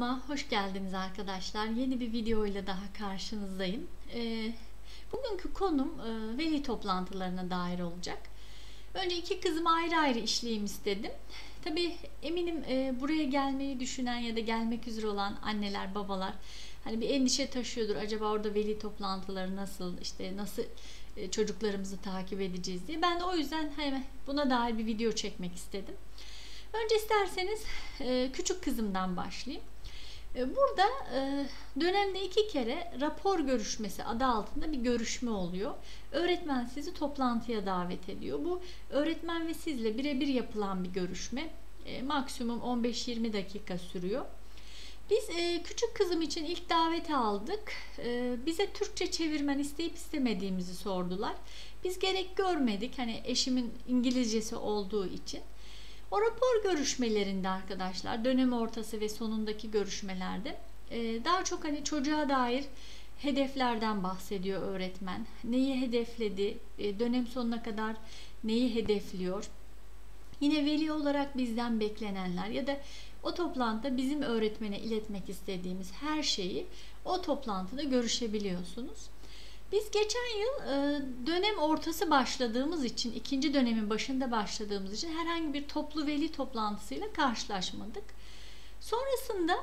Kanalıma hoş geldiniz arkadaşlar. Yeni bir video ile daha karşınızdayım. Bugünkü konum veli toplantılarına dair olacak. Önce iki kızımı ayrı ayrı işleyeyim istedim. Tabii eminim buraya gelmeyi düşünen ya da gelmek üzere olan anneler, babalar hani bir endişe taşıyordur. Acaba orada veli toplantıları nasıl, işte nasıl çocuklarımızı takip edeceğiz diye. Ben de o yüzden hemen buna dair bir video çekmek istedim. Önce isterseniz küçük kızımdan başlayayım. Burada dönemde 2 kere rapor görüşmesi adı altında bir görüşme oluyor. Öğretmen sizi toplantıya davet ediyor. Bu öğretmen ve sizle birebir yapılan bir görüşme. Maksimum 15-20 dakika sürüyor. Biz küçük kızım için ilk daveti aldık. Bize Türkçe çevirmen isteyip istemediğimizi sordular. Biz gerek görmedik. Hani eşimin İngilizcesi olduğu için. O rapor görüşmelerinde arkadaşlar, dönem ortası ve sonundaki görüşmelerde daha çok hani çocuğa dair hedeflerden bahsediyor öğretmen. Neyi hedefledi, dönem sonuna kadar neyi hedefliyor. Yine veli olarak bizden beklenenler ya da o toplantıda bizim öğretmene iletmek istediğimiz her şeyi o toplantıda görüşebiliyorsunuz. Biz geçen yıl dönem ortası başladığımız için, ikinci dönemin başında başladığımız için herhangi bir toplu veli toplantısıyla karşılaşmadık. Sonrasında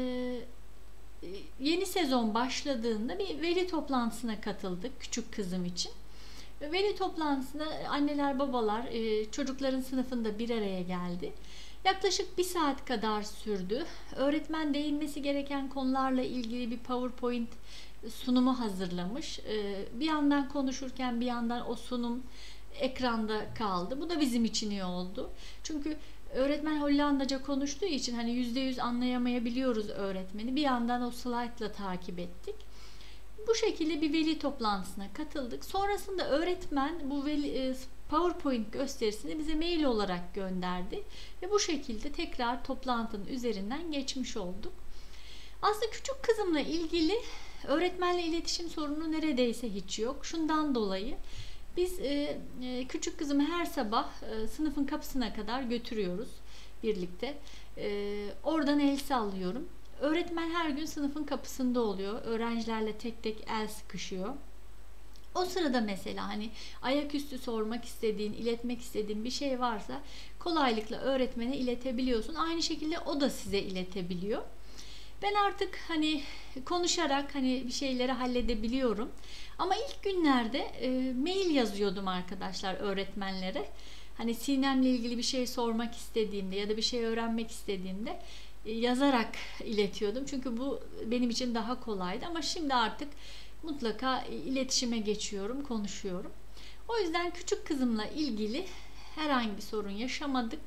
yeni sezon başladığında bir veli toplantısına katıldık küçük kızım için. Veli toplantısında anneler, babalar çocukların sınıfında bir araya geldi. Yaklaşık 1 saat kadar sürdü. Öğretmen değinmesi gereken konularla ilgili bir PowerPoint sunumu hazırlamış. Bir yandan konuşurken bir yandan o sunum ekranda kaldı. Bu da bizim için iyi oldu. Çünkü öğretmen Hollandaca konuştuğu için hani %100 anlayamayabiliyoruz öğretmeni. Bir yandan o slaytla takip ettik. Bu şekilde bir veli toplantısına katıldık. Sonrasında öğretmen bu PowerPoint gösterisini bize mail olarak gönderdi. Ve bu şekilde tekrar toplantının üzerinden geçmiş olduk. Aslında küçük kızımla ilgili öğretmenle iletişim sorunu neredeyse hiç yok. Şundan dolayı biz küçük kızımı her sabah sınıfın kapısına kadar götürüyoruz birlikte. Oradan el sallıyorum. Öğretmen her gün sınıfın kapısında oluyor. Öğrencilerle tek tek el sıkışıyor. O sırada mesela hani ayaküstü sormak istediğin, iletmek istediğin bir şey varsa kolaylıkla öğretmene iletebiliyorsun. Aynı şekilde o da size iletebiliyor. Ben artık hani konuşarak hani bir şeyleri halledebiliyorum. Ama ilk günlerde mail yazıyordum arkadaşlar öğretmenlere. Hani Sinem'le ilgili bir şey sormak istediğimde ya da bir şey öğrenmek istediğimde yazarak iletiyordum. Çünkü bu benim için daha kolaydı. Ama şimdi artık mutlaka iletişime geçiyorum, konuşuyorum. O yüzden küçük kızımla ilgili herhangi bir sorun yaşamadık.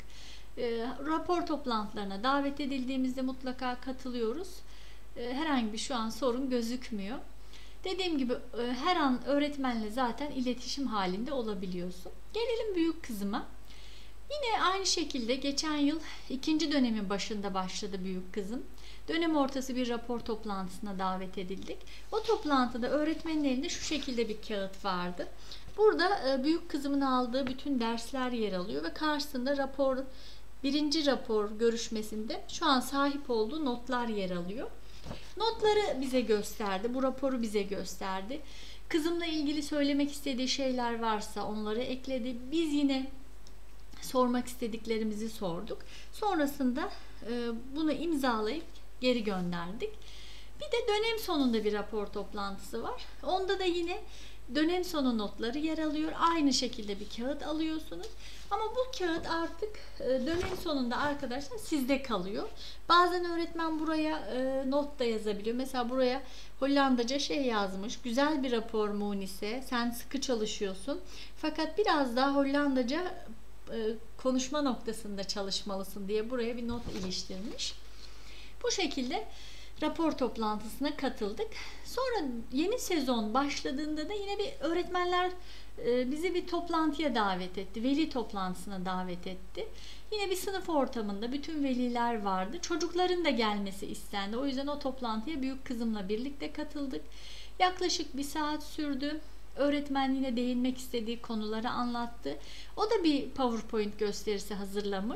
Rapor toplantılarına davet edildiğimizde mutlaka katılıyoruz. Herhangi bir şu an sorun gözükmüyor. Dediğim gibi her an öğretmenle zaten iletişim halinde olabiliyorsun. Gelelim büyük kızıma. Yine aynı şekilde geçen yıl ikinci dönemin başında başladı büyük kızım. Dönem ortası bir rapor toplantısına davet edildik. O toplantıda öğretmenin elinde şu şekilde bir kağıt vardı. Burada büyük kızımın aldığı bütün dersler yer alıyor ve karşısında birinci rapor görüşmesinde şu an sahip olduğu notlar yer alıyor. Notları bize gösterdi, bu raporu bize gösterdi. Kızımla ilgili söylemek istediği şeyler varsa onları ekledi. Biz yine sormak istediklerimizi sorduk. Sonrasında bunu imzalayıp geri gönderdik. Bir de dönem sonunda bir rapor toplantısı var. Onda da yine dönem sonu notları yer alıyor. Aynı şekilde bir kağıt alıyorsunuz. Ama bu kağıt artık dönem sonunda arkadaşlar sizde kalıyor. Bazen öğretmen buraya not da yazabiliyor. Mesela buraya Hollandaca şey yazmış. Güzel bir rapor Munise. Sen sıkı çalışıyorsun. Fakat biraz daha Hollandaca konuşma noktasında çalışmalısın diye buraya bir not iliştirmiş. Bu şekilde rapor toplantısına katıldık. Sonra yeni sezon başladığında da yine bir öğretmenler bizi bir toplantıya davet etti. Veli toplantısına davet etti. Yine bir sınıf ortamında bütün veliler vardı. Çocukların da gelmesi istendi. O yüzden o toplantıya büyük kızımla birlikte katıldık. Yaklaşık 1 saat sürdü. Öğretmen yine değinmek istediği konuları anlattı. O da bir PowerPoint gösterisi hazırlamış.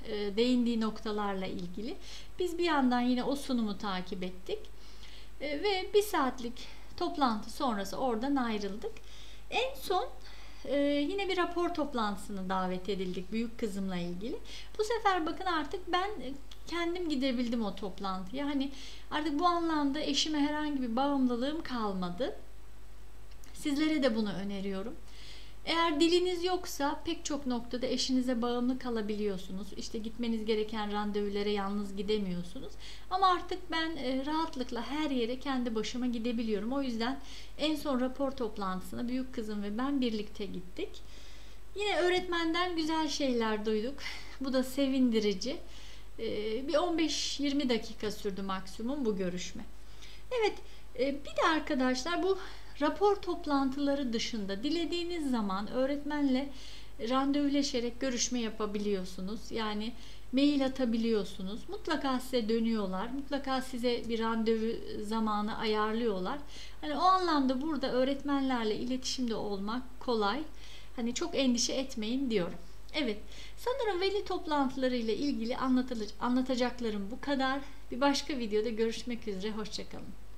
değindiği noktalarla ilgili. Biz bir yandan yine o sunumu takip ettik. Ve 1 saatlik toplantı sonrası oradan ayrıldık. En son yine bir rapor toplantısına davet edildik büyük kızımla ilgili. Bu sefer bakın artık ben kendim gidebildim o toplantıya. Hani artık bu anlamda eşime herhangi bir bağımlılığım kalmadı. Sizlere de bunu öneriyorum. Eğer diliniz yoksa pek çok noktada eşinize bağımlı kalabiliyorsunuz. İşte gitmeniz gereken randevulara yalnız gidemiyorsunuz. Ama artık ben rahatlıkla her yere kendi başıma gidebiliyorum. O yüzden en son rapor toplantısına büyük kızım ve ben birlikte gittik. Yine öğretmenden güzel şeyler duyduk. Bu da sevindirici. Bir 15-20 dakika sürdü maksimum bu görüşme. Evet, bir de arkadaşlar bu rapor toplantıları dışında dilediğiniz zaman öğretmenle randevuleşerek görüşme yapabiliyorsunuz. Yani mail atabiliyorsunuz. Mutlaka size dönüyorlar. Mutlaka size bir randevu zamanı ayarlıyorlar. Hani o anlamda burada öğretmenlerle iletişimde olmak kolay. Hani çok endişe etmeyin diyorum. Evet, sanırım veli toplantıları ile ilgili anlatacaklarım bu kadar. Bir başka videoda görüşmek üzere. Hoşça kalın.